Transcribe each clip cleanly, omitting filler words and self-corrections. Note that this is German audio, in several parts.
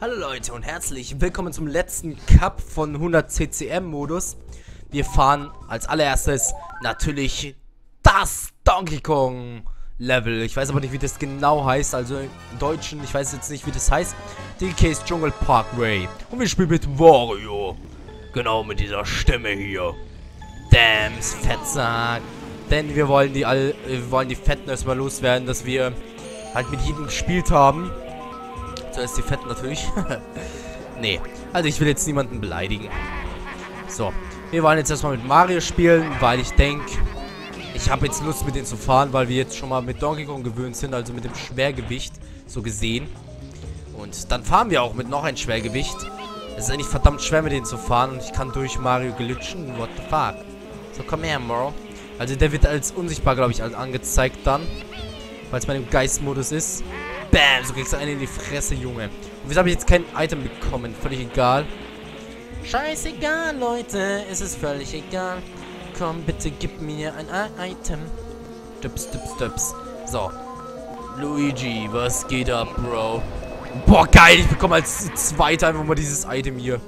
Hallo Leute und herzlich willkommen zum letzten Cup von 100 CCM Modus. Wir fahren als allererstes natürlich das Donkey Kong Level. Ich weiß aber nicht, wie das genau heißt, also im Deutschen, ich weiß jetzt nicht, wie das heißt. DK's Jungle Parkway. Und wir spielen mit Wario. Genau, mit dieser Stimme hier. Dams, Fettsack. Denn wir wollen die Fetten erstmal loswerden, dass wir halt mit jedem gespielt haben. Zuerst die Fetten natürlich. Nee, also ich will jetzt niemanden beleidigen. So, wir wollen jetzt erstmal mit Mario spielen, weil ich denke, ich habe jetzt Lust mit denen zu fahren, weil wir jetzt schon mal mit Donkey Kong gewöhnt sind, also mit dem Schwergewicht, so gesehen. Und dann fahren wir auch mit noch ein Schwergewicht. Es ist eigentlich verdammt schwer mit denen zu fahren und ich kann durch Mario glitschen. What the fuck? So, komm her, Moro. Also der wird als unsichtbar, glaube ich, angezeigt dann. Weil es bei dem Geistmodus ist. Bam, so kriegst du einen in die Fresse, Junge. Und wieso habe ich jetzt kein Item bekommen? Völlig egal. Scheißegal, Leute. Es ist völlig egal. Komm, bitte gib mir ein Item. Düps, düps, düps. So. Luigi, was geht ab, Bro? Boah, geil. Ich bekomme als Zweiter einfach mal dieses Item hier.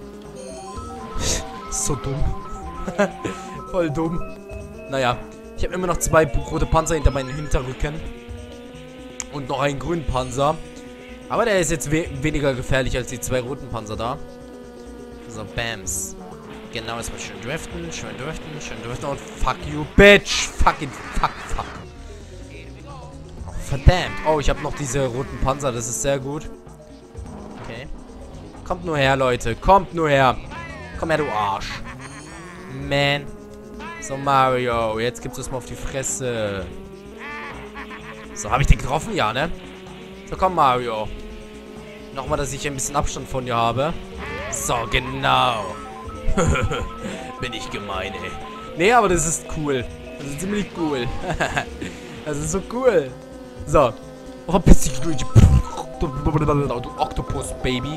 So dumm. Voll dumm. Naja. Ich habe immer noch 2 rote Panzer hinter meinen Hinterrücken. Und noch einen grünen Panzer. Aber der ist jetzt weniger gefährlich als die 2 roten Panzer da. So, Bams. Genau, erstmal schön driften, schön driften, schön driften. Und fuck you, bitch. Fucking fuck. Oh, verdammt. Oh, ich habe noch diese roten Panzer. Das ist sehr gut. Okay. Kommt nur her, Leute. Kommt nur her. Komm her, du Arsch. Man. So, Mario. Jetzt gibt's es mal auf die Fresse. So, habe ich den getroffen? Ja, ne? So, komm, Mario. Nochmal, dass ich ein bisschen Abstand von dir habe. So, genau. Bin ich gemein, ey. Nee, aber das ist cool. Das ist ziemlich cool. Das ist so cool. So. Oh, verpiss dich, du Octopus, Baby.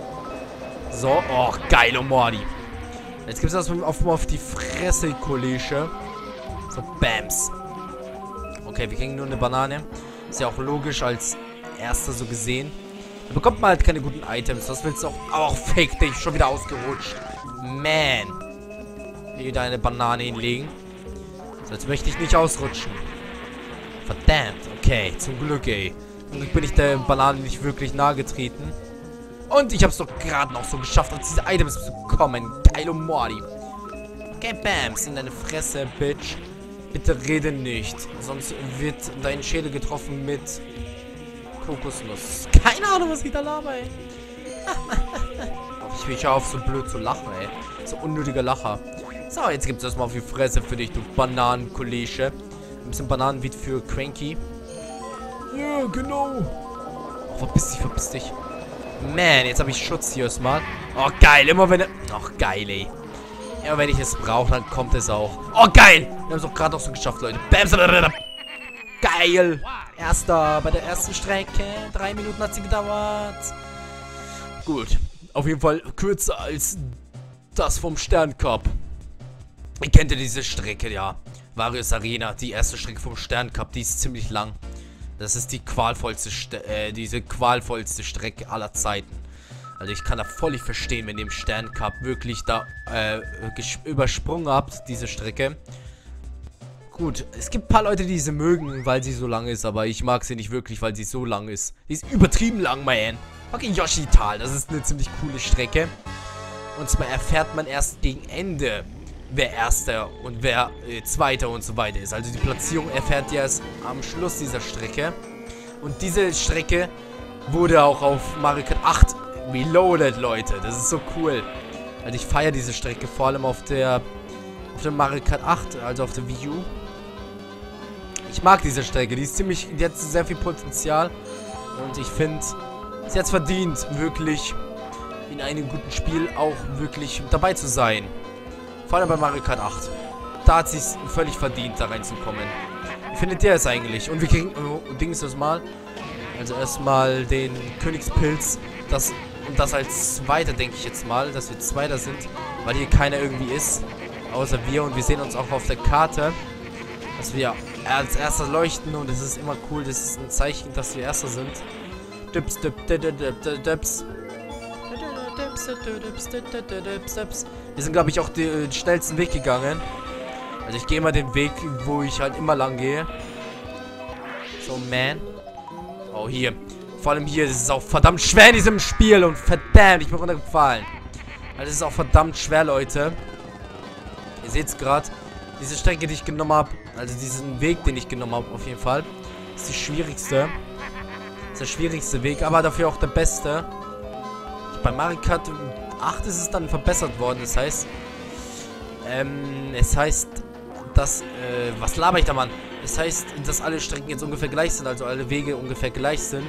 So. Oh, geil, oh, Mordi. Jetzt gibt es das auf die Fresse, Kollege. So, Bams. Okay, wir kriegen nur eine Banane. Ist ja auch logisch als erster so gesehen. Da bekommt man halt keine guten Items. Was willst du auch? Auch fake dich. Schon wieder ausgerutscht. Man. Hier wieder eine Banane hinlegen. So, jetzt möchte ich nicht ausrutschen. Verdammt. Okay, zum Glück, ey. Zum Glück bin ich der Banane nicht wirklich nahe getreten. Und ich habe es doch gerade noch so geschafft, diese Items zu bekommen. Geil, oh Mordi. Okay, Bams. In deine Fresse, Bitch. Bitte rede nicht, sonst wird dein Schädel getroffen mit Kokosnuss. Keine Ahnung, was ich da laber, ey. Ich will ja auf, so blöd zu lachen, ey. So unnötiger Lacher. So, jetzt gibt es erstmal auf die Fresse für dich, du Bananenkollege. Ein bisschen Bananenbeat für Cranky. Ja, genau. Oh, verpiss dich. Man, jetzt habe ich Schutz hier erstmal. Oh, geil, immer wenn er... Ach, geil, ey. Ja, wenn ich es brauche, dann kommt es auch. Oh, geil! Wir haben es doch gerade noch so geschafft, Leute. Bams! Geil! Erster bei der ersten Strecke. 3 Minuten hat sie gedauert. Gut. Auf jeden Fall kürzer als das vom Sterncup. Ihr kennt ja diese Strecke, ja. Wario's Arena, die erste Strecke vom Sterncup. Die ist ziemlich lang. Das ist die qualvollste Strecke aller Zeiten. Also ich kann da völlig verstehen, wenn ihr im Sterncup wirklich da übersprungen habt, diese Strecke. Gut, es gibt ein paar Leute, die sie mögen, weil sie so lang ist, aber ich mag sie nicht wirklich, weil sie so lang ist. Die ist übertrieben lang, man. Okay, Yoshi-Tal, das ist eine ziemlich coole Strecke. Und zwar erfährt man erst gegen Ende, wer Erster und wer Zweiter und so weiter ist. Also die Platzierung erfährt ihr erst am Schluss dieser Strecke. Und diese Strecke wurde auch auf Mario Kart 8 Reloaded, Leute. Das ist so cool. Also ich feiere diese Strecke, vor allem auf der Mario Kart 8, also auf der Wii U. Ich mag diese Strecke, die hat sehr viel Potenzial. Und ich finde, sie hat es verdient, wirklich in einem guten Spiel auch wirklich dabei zu sein. Vor allem bei Mario Kart 8. Da hat sie es völlig verdient, da reinzukommen. Wie findet ihr es eigentlich? Und wir kriegen also erstmal den Königspilz, und das als Zweiter, denke ich jetzt mal, dass wir Zweiter sind, weil hier keiner irgendwie ist, außer wir. Und wir sehen uns auch auf der Karte, dass wir als Erster leuchten und es ist immer cool, das ist ein Zeichen, dass wir Erster sind. Dips, dip, dip, dip, dip, dips. Wir sind, glaube ich, auch den schnellsten Weg gegangen. Also ich gehe immer den Weg, wo ich halt immer lang gehe. So, man. Oh, hier. Vor allem hier, das ist auch verdammt schwer in diesem Spiel. Und verdammt, ich bin runtergefallen. Also das ist auch verdammt schwer, Leute. Ihr seht es gerade. Diese Strecke, die ich genommen habe, also diesen Weg, den ich genommen habe, auf jeden Fall, ist die schwierigste. Ist der schwierigste Weg, aber dafür auch der beste. Bei Mario Kart 8 ist es dann verbessert worden. Das heißt, dass, was laber ich da, Mann? Das heißt, dass alle Strecken jetzt ungefähr gleich sind, also alle Wege ungefähr gleich sind.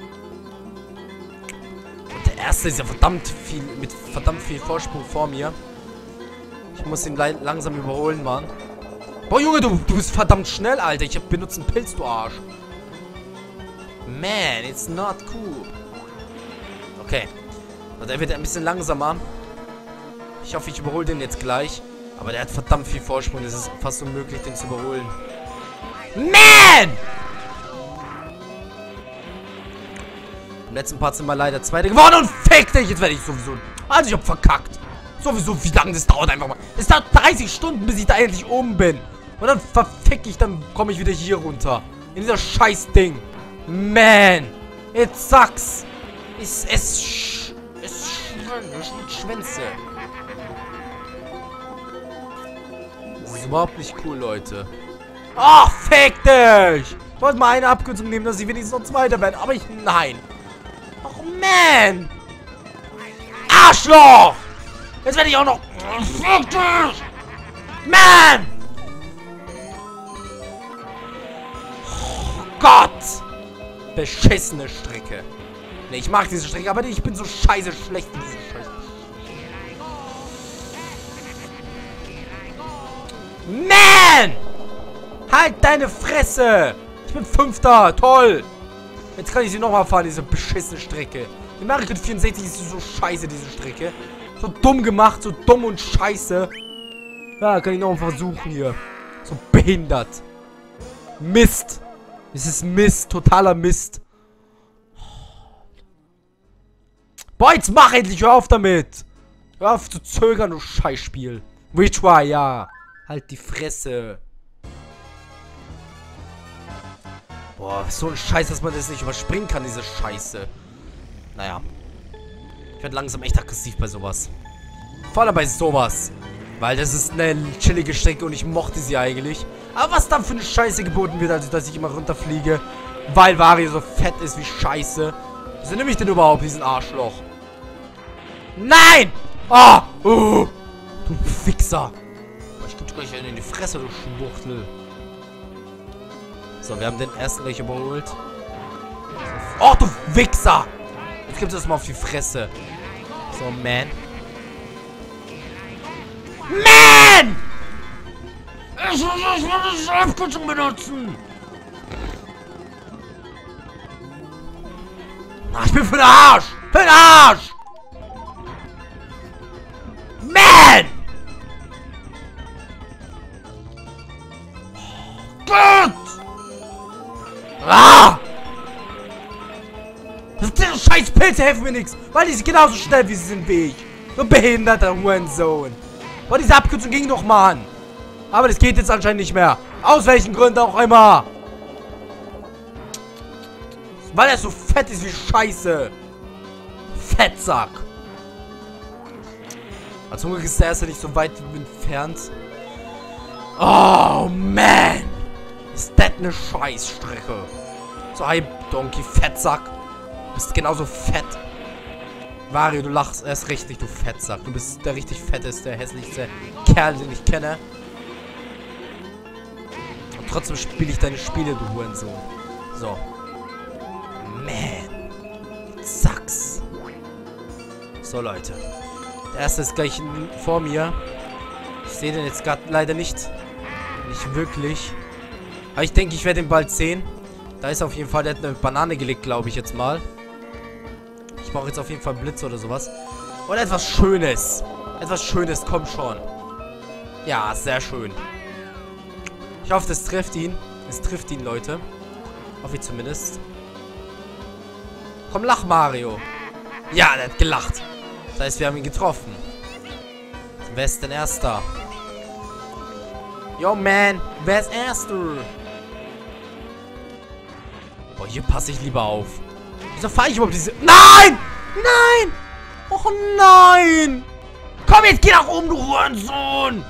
Und der erste ist ja mit verdammt viel Vorsprung vor mir. Ich muss ihn langsam überholen, Mann. Boah, Junge, du bist verdammt schnell, Alter. Ich benutze einen Pilz, du Arsch. Man, it's not cool. Okay. Und er wird ein bisschen langsamer. Ich hoffe, ich überhole den jetzt gleich. Aber der hat verdammt viel Vorsprung. Es ist fast unmöglich, den zu überholen. Man! Im letzten Part sind wir leider Zweite geworden. Und fick dich! Jetzt werde ich sowieso... Also ich hab verkackt. Sowieso, wie lange das dauert einfach mal. Es dauert 30 Stunden, bis ich da endlich oben bin. Und dann verfick ich, dann komme ich wieder hier runter. In dieser scheiß Ding. Man! It sucks! Es Schwänze. Das ist überhaupt nicht cool, Leute. Ach, fick dich! Ich wollte mal eine Abkürzung nehmen, dass ich wenigstens noch Zweiter werde. Aber nein. Ach, man! Arschloch! Jetzt werde ich auch noch... Fick dich! Man! Oh Gott! Beschissene Strecke. Ne, ich mag diese Strecke, aber ich bin so scheiße schlecht in dieser Scheiße. Man! Halt deine Fresse! Ich bin Fünfter, toll! Jetzt kann ich sie nochmal fahren, diese beschissene Strecke. Die Mario Kart 64 ist so scheiße, diese Strecke. So dumm gemacht, so dumm und scheiße. Ja, kann ich nochmal versuchen hier. So behindert. Mist. Es ist Mist, totaler Mist. Boah, jetzt mach endlich, hör auf damit. Hör auf zu zögern, du Scheißspiel. Which one, ja. Halt die Fresse. Boah, so ein Scheiß, dass man das nicht überspringen kann, diese Scheiße. Naja. Ich werde langsam echt aggressiv bei sowas. Vor allem bei sowas. Weil das ist eine chillige Strecke und ich mochte sie eigentlich. Aber was dann für eine Scheiße geboten wird, also dass ich immer runterfliege. Weil Wario so fett ist wie Scheiße. Wieso nehme ich denn überhaupt diesen Arschloch? Nein! Ah! Du Fixer! Ich geb dir gleich einen in die Fresse, du Schwuchtel. So, wir haben den ersten gleich überholt. Oh, du Wichser! Jetzt gibt's das mal auf die Fresse. So, man. Man! Ich will die Abkürzung benutzen! Ach, ich bin für den Arsch! Für den Arsch! Man! Gut! Ah! Diese scheiß Pilze helfen mir nichts, weil die sind genauso schnell wie sie sind wie ich. So behinderter Hurensohn. Boah, diese Abkürzung ging doch mal an. Aber das geht jetzt anscheinend nicht mehr. Aus welchen Gründen auch immer. Weil er so fett ist wie Scheiße. Fettsack. Zum Glück ist der erste nicht so weit entfernt. Oh, man. Ist das eine Scheißstrecke. So, hi, Donkey, Fettsack. Du bist genauso fett. Wario, du lachst erst richtig, du Fettsack. Du bist der richtig fetteste, hässlichste Kerl, den ich kenne. Und trotzdem spiele ich deine Spiele, du Hurensohn. So. Man. Sucks. So, Leute. Der erste ist gleich vor mir. Ich sehe den jetzt gerade leider nicht. Nicht wirklich. Aber ich denke, ich werde ihn bald sehen. Da ist auf jeden Fall, der hat eine Banane gelegt, glaube ich jetzt mal. Ich brauche jetzt auf jeden Fall Blitz oder sowas. Oder etwas Schönes. Etwas Schönes, komm schon. Ja, sehr schön. Ich hoffe, das trifft ihn. Es trifft ihn, Leute. Hoffe ich zumindest. Komm, lach, Mario. Ja, der hat gelacht. Das heißt, wir haben ihn getroffen. Wer ist denn Erster? Yo, man. Wer ist Erster? Boah, hier passe ich lieber auf. Wieso fahre ich überhaupt diese... Nein! Nein! Och, nein! Komm, jetzt geh nach oben, du Hurensohn!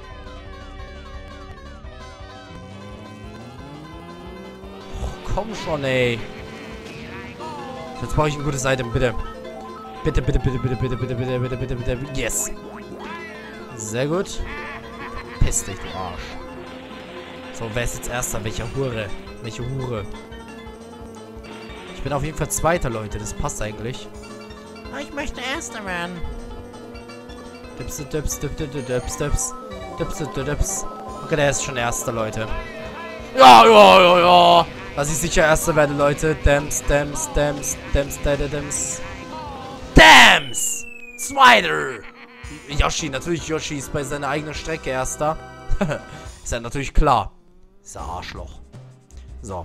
Och, komm schon, ey. Jetzt brauche ich ein gutes Item, bitte. Bitte, bitte, bitte, bitte, bitte, bitte, bitte, bitte, bitte, bitte. Yes. Sehr gut. Piss dich, du Arsch. So, wer ist jetzt Erster? Welcher Hure? Welche Hure? Ich bin auf jeden Fall Zweiter, Leute. Das passt eigentlich. Ich möchte Erster werden. Dips, dips, dips, dips, dips, dips. Dips, dips, dips. Okay, der ist schon Erster, Leute. Ja, ja, ja, ja. Dass ich sicher Erster werde, Leute. Dams, dams, dams, dams, dams, dams. Dams! Zweiter! Yoshi, natürlich Yoshi ist bei seiner eigenen Strecke Erster. Ist ja natürlich klar. Ist ja Arschloch. So.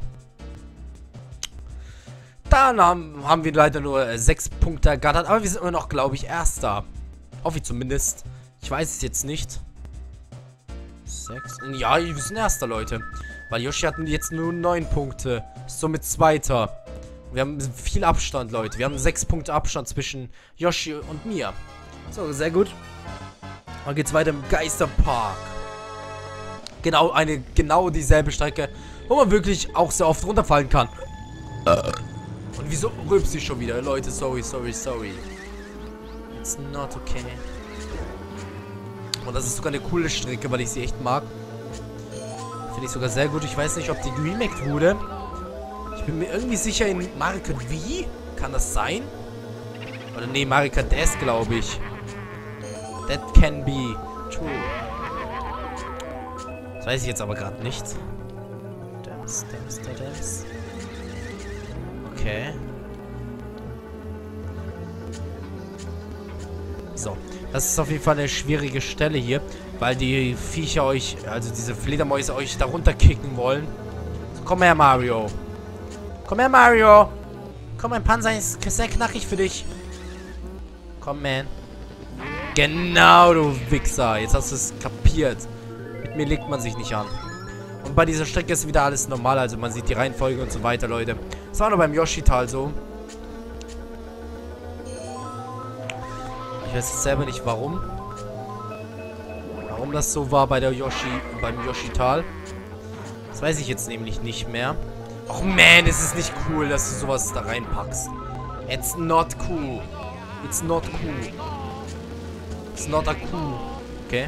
Dann haben wir leider nur 6 Punkte ergattert. Aber wir sind immer noch, glaube ich, Erster. Hoffe ich zumindest. Ich weiß es jetzt nicht. 6. Ja, wir sind Erster, Leute. Weil Yoshi hat jetzt nur 9 Punkte. Ist somit Zweiter. Wir haben viel Abstand, Leute. Wir haben 6 Punkte Abstand zwischen Yoshi und mir. So, sehr gut. Dann geht's weiter im Geisterpark. Genau dieselbe Strecke, wo man wirklich auch sehr oft runterfallen kann. Und wieso rülpst ich schon wieder? Leute, sorry. It's not okay. Und das ist sogar eine coole Strecke, weil ich sie echt mag. Finde ich sogar sehr gut. Ich weiß nicht, ob die geremaked wurde. Ich bin mir irgendwie sicher in Mario Kart Wii. Kann das sein? Oder nee, Mario Kart DS, glaube ich. That can be true. Das weiß ich jetzt aber gerade nicht. Dams. Okay. So. Das ist auf jeden Fall eine schwierige Stelle hier. Weil die Viecher euch, also diese Fledermäuse euch darunter kicken wollen. So, komm her, Mario. Komm her, Mario. Komm, mein Panzer ist sehr knackig für dich. Komm, man. Genau, du Wichser. Jetzt hast du es kapiert. Mit mir legt man sich nicht an. Und bei dieser Strecke ist wieder alles normal. Also man sieht die Reihenfolge und so weiter, Leute. Das war nur beim Yoshi-Tal so. Ich weiß jetzt selber nicht, warum. Warum das so war bei der beim Yoshi-Tal. Das weiß ich jetzt nämlich nicht mehr. Och man, es ist nicht cool, dass du sowas da reinpackst. It's not cool. It's not cool. It's not a cool. Okay.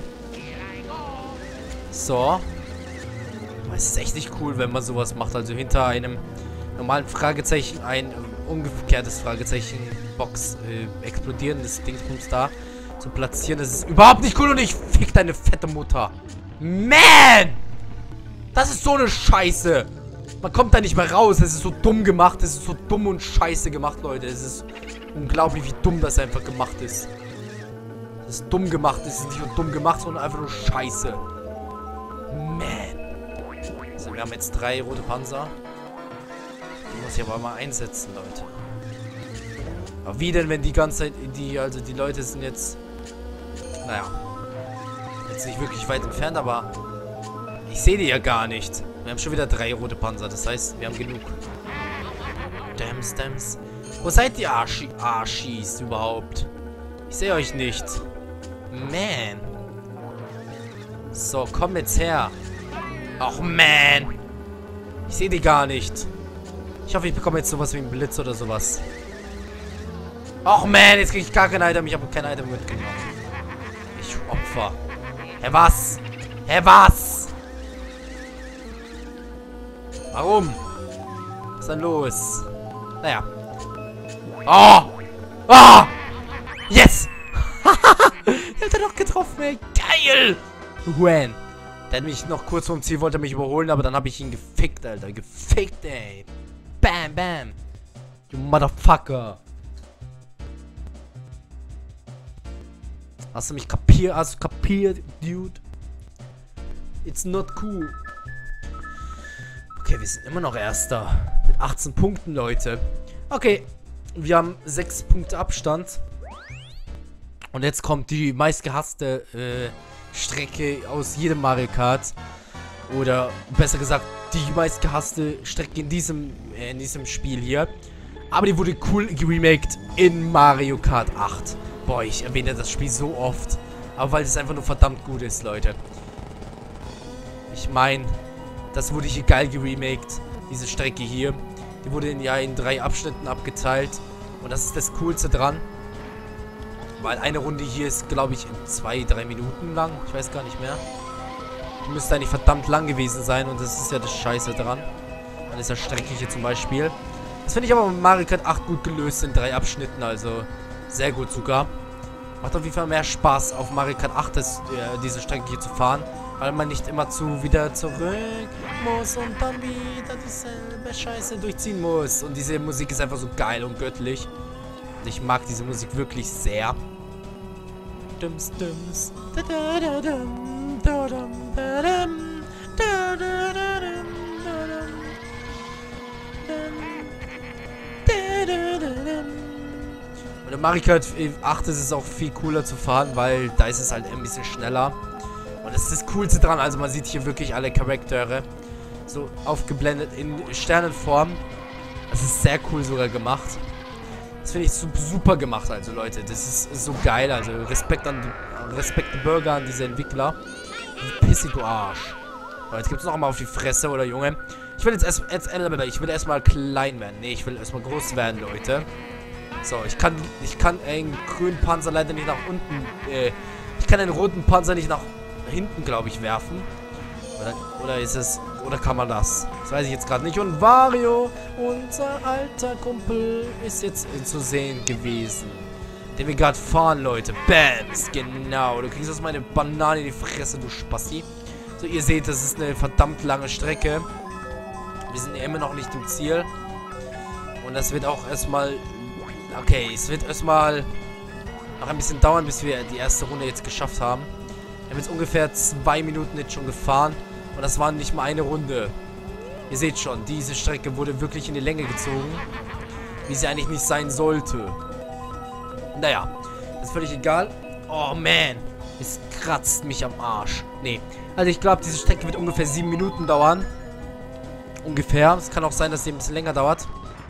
So. Es ist echt nicht cool, wenn man sowas macht. Also hinter einem normalen Fragezeichen ein umgekehrtes Fragezeichen Box explodierendes Dingsbums da zu platzieren. Das ist überhaupt nicht cool und ich fick deine fette Mutter. Man! Das ist so eine Scheiße. Man kommt da nicht mehr raus. Es ist so dumm gemacht. Es ist so dumm und scheiße gemacht, Leute. Es ist unglaublich, wie dumm das einfach gemacht ist. Es ist dumm gemacht. Es ist nicht nur dumm gemacht, sondern einfach nur scheiße. Man. So, wir haben jetzt 3 rote Panzer. Die muss ich aber mal einsetzen, Leute. Aber wie denn, wenn die ganze Zeit, die Leute sind jetzt, naja, jetzt nicht wirklich weit entfernt, aber ich sehe die ja gar nicht. Wir haben schon wieder 3 rote Panzer, das heißt, wir haben genug. Dams. Wo seid ihr, Arschis überhaupt? Ich sehe euch nicht. Man. So, komm jetzt her. Ach, man. Ich sehe die gar nicht. Ich hoffe, ich bekomme jetzt sowas wie einen Blitz oder sowas. Ach, man, jetzt kriege ich gar kein Item. Ich habe kein Item mitgenommen. Ich Opfer. Hä, was? Hä, was? Warum? Was ist denn los? Naja. Oh! Oh! Yes! Der hat er doch getroffen, ey. Geil! When? Der hat mich noch kurz vom Ziel, wollte mich überholen, aber dann habe ich ihn gefickt, Alter. Gefickt, ey. Bam, bam. You motherfucker. Hast du mich kapiert? Hast du kapiert, Dude? It's not cool. Okay, wir sind immer noch Erster. Mit 18 Punkten, Leute. Okay. Wir haben 6 Punkte Abstand. Und jetzt kommt die meistgehasste Strecke aus jedem Mario Kart. Oder besser gesagt, die meistgehasste Strecke in diesem Spiel hier. Aber die wurde cool geremaked in Mario Kart 8. Boah, ich erwähne das Spiel so oft. Aber weil es einfach nur verdammt gut ist, Leute. Ich meine, das wurde hier geil geremaked. Diese Strecke hier. Die wurde in 3 Abschnitten abgeteilt. Und das ist das Coolste dran. Weil eine Runde hier ist, glaube ich, 2-3 Minuten lang. Ich weiß gar nicht mehr. Müsste eigentlich verdammt lang gewesen sein. Und das ist ja das Scheiße dran. An dieser Strecke hier zum Beispiel. Das finde ich aber mit Mario Kart 8 gut gelöst in 3 Abschnitten. Also sehr gut sogar. Macht auf jeden Fall mehr Spaß auf Mario Kart 8 diese Strecke hier zu fahren. Weil man nicht immer wieder zurück muss und dann wieder dieselbe Scheiße durchziehen muss. Und diese Musik ist einfach so geil und göttlich. Und ich mag diese Musik wirklich sehr. Dums, dums. Da, da, da, dum, da, dum, da, dum, da, da, da, dum, da, dum. Und in Mario Kart 8 ist es auch viel cooler zu fahren, weil da ist es halt ein bisschen schneller. Und das ist das Coolste dran. Also man sieht hier wirklich alle Charaktere so aufgeblendet in Sternenform. Das ist sehr cool sogar gemacht. Das finde ich super gemacht, also Leute. Das ist so geil. Also Respekt the Burger an diese Entwickler. Pissig, du Arsch. Aber jetzt gibt es noch mal auf die Fresse, oder Junge? Ich will ich will erstmal klein werden. Nee, ich will erstmal groß werden, Leute. So, ich kann einen grünen Panzer leider nicht nach unten. Ich kann einen roten Panzer nicht nach hinten, glaube ich, werfen. Oder ist es. Oder kann man das? Das weiß ich jetzt gerade nicht. Und Wario, unser alter Kumpel, ist jetzt zu sehen gewesen. Den wir gerade fahren, Leute. Bams, genau. Du kriegst aus meine Banane in die Fresse, du Spasti. So, ihr seht, das ist eine verdammt lange Strecke. Wir sind immer noch nicht im Ziel. Und das wird auch erstmal. Okay, es wird erstmal noch ein bisschen dauern, bis wir die erste Runde jetzt geschafft haben. Wir haben jetzt ungefähr 2 Minuten jetzt schon gefahren. Und das war nicht mal eine Runde. Ihr seht schon, diese Strecke wurde wirklich in die Länge gezogen. Wie sie eigentlich nicht sein sollte. Naja, ist völlig egal. Oh man, es kratzt mich am Arsch. Nee, also ich glaube, diese Strecke wird ungefähr 7 Minuten dauern. Ungefähr. Es kann auch sein, dass sie ein bisschen länger dauert.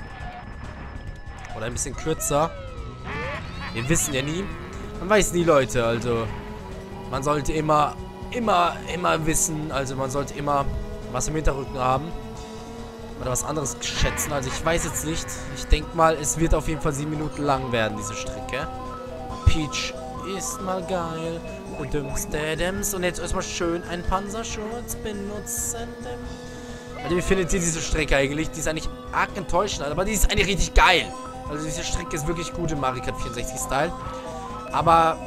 Oder ein bisschen kürzer. Wir wissen ja nie. Man weiß nie, Leute. Also, man sollte immer wissen. Also, man sollte immer was im Hinterrücken haben. Oder was anderes schätzen. Also, ich weiß jetzt nicht. Ich denke mal, es wird auf jeden Fall 7 Minuten lang werden, diese Strecke. Peach ist mal geil. Und jetzt erstmal schön einen Panzerschutz benutzen. Also, wie findet ihr diese Strecke eigentlich? Die ist eigentlich arg enttäuschend, aber die ist eigentlich richtig geil. Also diese Strecke ist wirklich gut im Mario Kart 64 Style. Aber,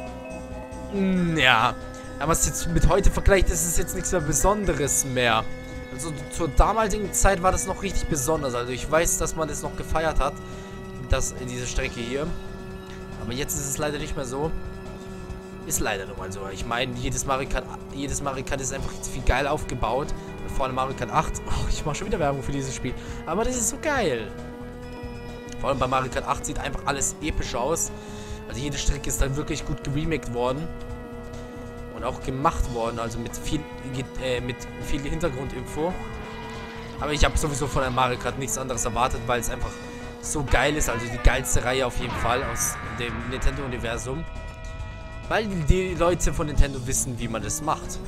ja. Wenn man es jetzt mit heute vergleicht, ist es jetzt nichts mehr Besonderes mehr. Also zur damaligen Zeit war das noch richtig besonders. Also ich weiß, dass man das noch gefeiert hat. Diese Strecke hier. Aber jetzt ist es leider nicht mehr so. Ist leider nun mal so. Ich meine, jedes Mario Kart ist einfach viel geil aufgebaut. Vor allem Mario Kart 8. Oh, ich mache schon wieder Werbung für dieses Spiel. Aber das ist so geil. Vor allem bei Mario Kart 8 sieht einfach alles episch aus. Also jede Strecke ist dann wirklich gut geremaked worden. Und auch gemacht worden. Also mit viel Hintergrundinfo. Aber ich habe sowieso von einem Mario Kart nichts anderes erwartet, weil es einfach so geil ist. Also die geilste Reihe auf jeden Fall aus dem Nintendo-Universum. Weil die Leute von Nintendo wissen, wie man das macht.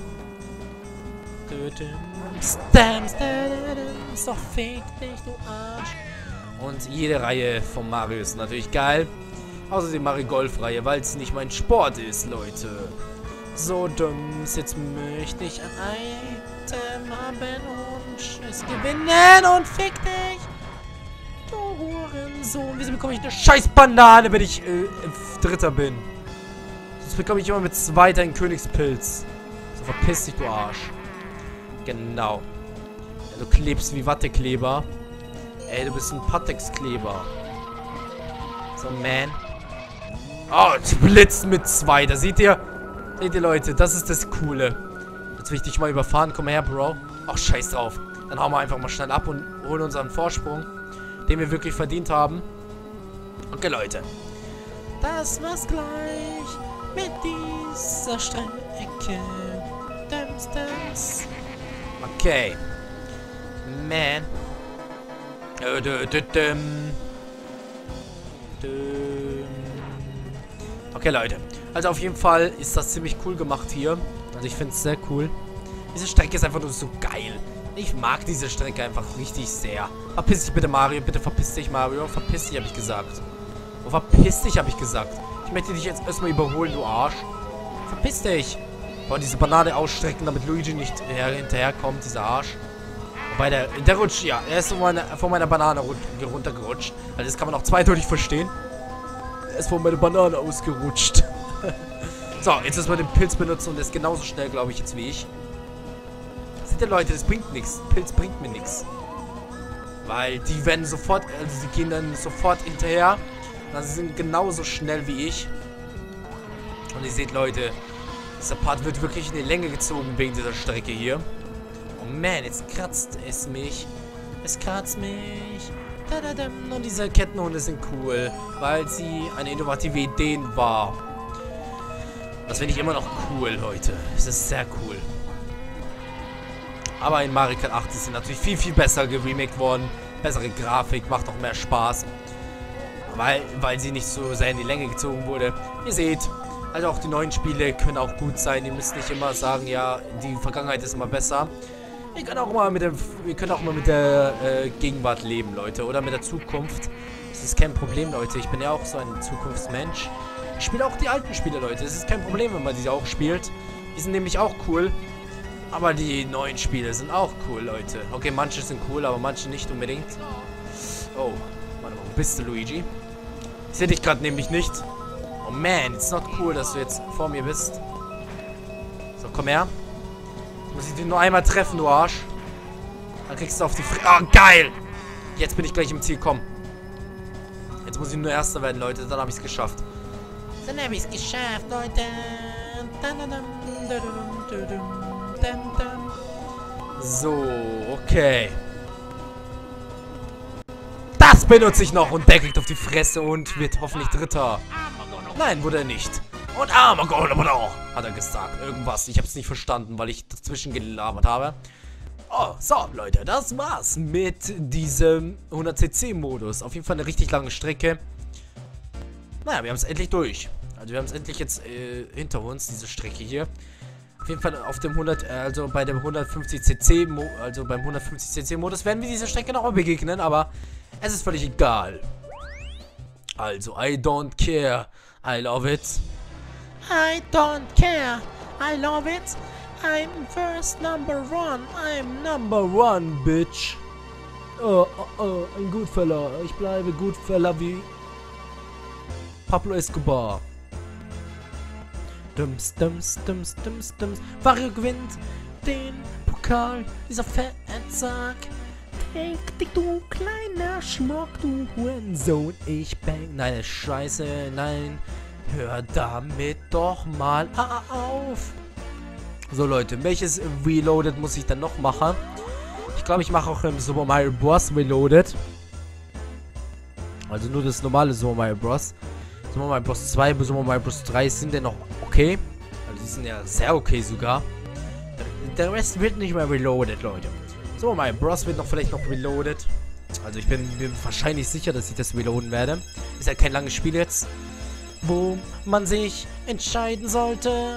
So fick dich, du Arsch. Und jede Reihe von Mario ist natürlich geil. Außer die Mario Golf-Reihe, weil es nicht mein Sport ist, Leute. So dumm, jetzt möchte ich ein Item haben und es gewinnen und fick dich. Du Hurensohn. Wieso bekomme ich eine scheiß Banane, wenn ich Dritter bin? Sonst bekomme ich immer mit Zweiter einen Königspilz. So verpiss dich, du Arsch. Genau. Ja, du klebst wie Wattekleber. Ey, du bist ein Patex-Kleber. So, man. Oh, blitzt mit 2. Da seht ihr, Leute, das ist das Coole. Jetzt will ich dich mal überfahren. Komm her, Bro. Ach, scheiß drauf. Dann hauen wir einfach mal schnell ab und holen unseren Vorsprung, den wir wirklich verdient haben. Okay, Leute. Das war's gleich mit dieser Strecke. Okay. Man. Okay, Leute. Also auf jeden Fall ist das ziemlich cool gemacht hier. Also ich finde es sehr cool. Diese Strecke ist einfach nur so geil. Ich mag diese Strecke einfach richtig sehr. Verpiss dich bitte, Mario. Bitte verpiss dich, Mario. Verpiss dich, habe ich gesagt. Oh, verpiss dich, habe ich gesagt. Ich möchte dich jetzt erstmal überholen, du Arsch. Verpiss dich. Boah, diese Banane ausstrecken, damit Luigi nicht hinterherkommt, dieser Arsch. Wobei der rutscht, ja. Er ist von meiner Banane runtergerutscht. Also das kann man auch zweideutig verstehen. Er ist von meiner Banane ausgerutscht. So, jetzt müssen wir den Pilz benutzen und der ist genauso schnell, glaube ich, jetzt wie ich. Seht ihr, Leute, das bringt nichts. Pilz bringt mir nichts. Weil die werden sofort, also sie gehen dann sofort hinterher. Und sie sind genauso schnell wie ich. Und ihr seht, Leute, dieser Part wird wirklich in die Länge gezogen wegen dieser Strecke hier. Oh man, jetzt kratzt es mich. Es kratzt mich. Und diese Kettenhunde sind cool, weil sie eine innovative Idee war. Das finde ich immer noch cool, Leute. Es ist sehr cool. Aber in Mario Kart 8 ist sie natürlich viel, viel besser geremaked worden. Bessere Grafik, macht auch mehr Spaß. Weil sie nicht so sehr in die Länge gezogen wurde. Ihr seht, also auch die neuen Spiele können auch gut sein. Ihr müsst nicht immer sagen, ja, die Vergangenheit ist immer besser. Wir können auch mal mit der Gegenwart leben, Leute. Oder mit der Zukunft. Das ist kein Problem, Leute. Ich bin ja auch so ein Zukunftsmensch. Ich spiele auch die alten Spiele, Leute. Es ist kein Problem, wenn man diese auch spielt. Die sind nämlich auch cool. Aber die neuen Spiele sind auch cool, Leute. Okay, manche sind cool, aber manche nicht unbedingt. Oh, warte mal, wo bist du, Luigi? Ich sehe dich gerade nämlich nicht. Oh man, it's not cool, dass du jetzt vor mir bist. So, komm her. Jetzt muss ich dich nur einmal treffen, du Arsch. Dann kriegst du auf die Oh, geil! Jetzt bin ich gleich im Ziel, komm. Jetzt muss ich nur Erster werden, Leute. Dann habe ich es geschafft. Dann habe ich es geschafft, Leute. So, okay. Das benutze ich noch und der kriegt auf die Fresse und wird hoffentlich Dritter. Nein, wurde er nicht. Und Armageddon hat er gesagt. Irgendwas. Ich habe es nicht verstanden, weil ich dazwischen gelabert habe. Oh, so, Leute, das war's mit diesem 100cc-Modus. Auf jeden Fall eine richtig lange Strecke. Naja, wir haben es endlich durch. Also wir haben es endlich jetzt hinter uns, diese Strecke hier. Auf jeden Fall auf dem bei dem 150cc-Modus werden wir dieser Strecke noch mal begegnen, aber es ist völlig egal. Also, I don't care. I love it. I don't care. I love it. I'm first number one. I'm number one, bitch. Ein Gutfella. Ich bleibe Gutfella wie Pablo Escobar. Wario gewinnt den Pokal. Dieser Fettsack. Dich, du kleiner Schmuck, du Hurensohn. Ich bang. Nein, Scheiße. Nein. Hör damit doch mal auf. So, Leute. Welches Reloaded muss ich dann noch machen? Ich glaube, ich mache auch im Super Mario Bros. Reloaded. Also nur das normale Super Mario Bros. Super Mario Bros. 2 bis Super Mario Bros. 3 sind denn noch okay. Also die sind ja sehr okay sogar. Der Rest wird nicht mehr reloaded, Leute. Super Mario Bros. Wird vielleicht noch reloaded. Also ich bin mir wahrscheinlich sicher, dass ich das reloaden werde. Ist ja kein langes Spiel jetzt. Wo man sich entscheiden sollte.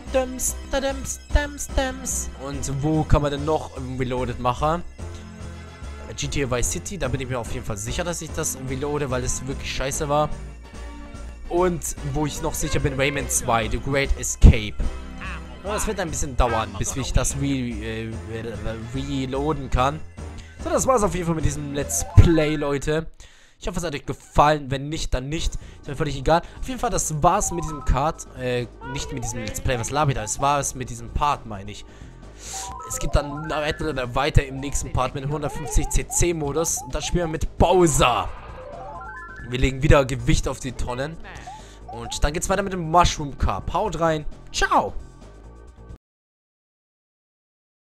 Und wo kann man denn noch reloaded machen? GTA Vice City, da bin ich mir auf jeden Fall sicher, dass ich das reloade, weil es wirklich scheiße war. Und wo ich noch sicher bin, Rayman 2, The Great Escape. Aber es wird ein bisschen dauern, bis ich das reloaden kann. So, das war's auf jeden Fall mit diesem Let's Play, Leute. Ich hoffe, es hat euch gefallen. Wenn nicht, dann nicht. Ist mir völlig egal. Auf jeden Fall, das war's mit diesem nicht mit diesem Let's Play. Was laber ich da? Es war es mit diesem Part, meine ich. Es gibt dann weiter im nächsten Part mit dem 150cc-Modus. Und da spielen wir mit Bowser. Wir legen wieder Gewicht auf die Tonnen. Und dann geht's weiter mit dem Mushroom Cup. Haut rein. Ciao.